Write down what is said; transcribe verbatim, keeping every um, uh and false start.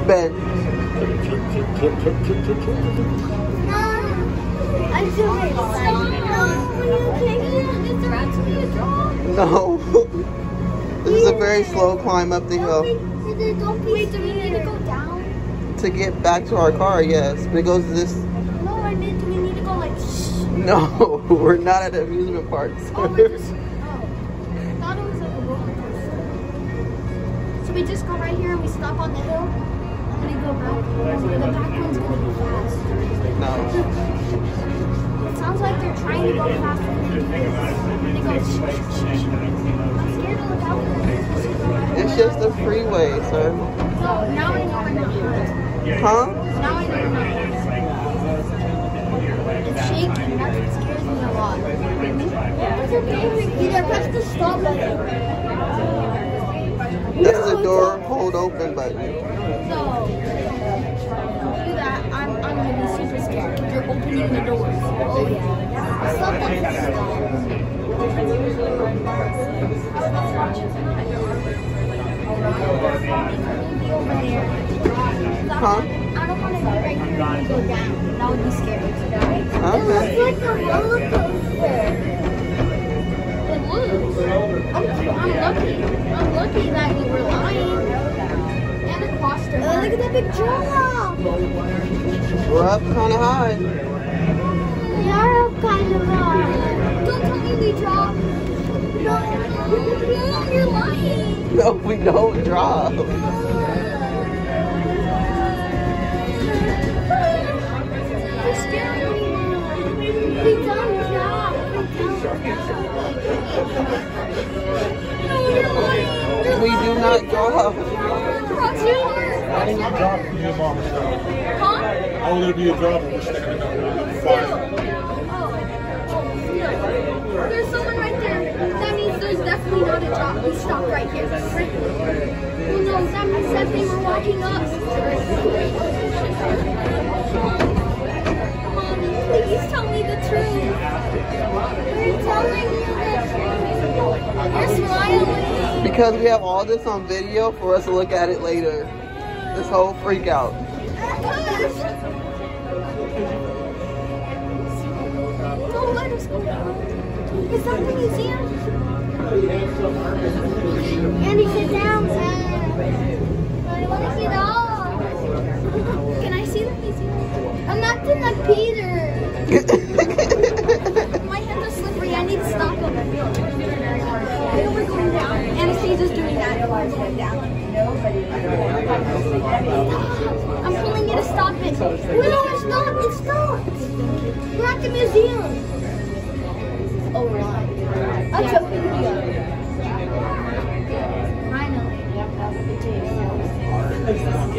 Ben. I'm so excited. No. This is a very slow climb up the hill. Wait, do we need to go down? To get back to our car, yes. But it goes this. No, I mean, do we need to go like shh? No, we're not at amusement parks. Oh, we're just. Oh. I thought it was like a roller coaster. So we just go right here and we stop on the hill and then go back. The back one's gonna be fast. No. It sounds like they're trying to go faster than they do. They go shh, shh, shh. I'm scared to look out there. It's just a freeway, sir. No, now I know we're not hurt. Huh? Now I know we're not hurt. It's shaking. That's what scares me a lot. It's okay, Ricky. There, press the stop button. That's the door hold open button. So, do that. I'm, I'm going to be super scared. You're opening the doors. Oh, yeah. Stop that. Huh? I don't want to go right here and go down. That would be scary. Okay. It's like a roller coaster. It moves. I'm, I'm lucky. I'm lucky that you were lying. And a cluster. Oh, look at that big drop. We're up kind of high. We are up kind of high. Don't tell me we dropped. No, you're lying. No, we don't drop. You're scaring me. We don't drop. No, you're lying. You're We do not drop. Ross, you are. How will it drop when your mom stops? Huh? How will it be a drop when we're standing up? Fine. There's someone right there. That means there's definitely not a drop. We stopped right here. Well, no, that means that they were walking up. Mommy, please tell me the truth. We're telling you the truth. You're smiling. Because we have all this on video for us to look at it later. This whole freak out. Don't let us go down. Is that the museum? Andy, sit down. I want to see the dog. Can I see the museum? I'm not in the Peter. My hands are slippery. I need to stop them. Wait, we're going down. Anastasia's doing that. We're going down. I'm pulling you to stop it. No, it's not. It stopped. We're at the museum. Oh, right. I'm choking you. Finally.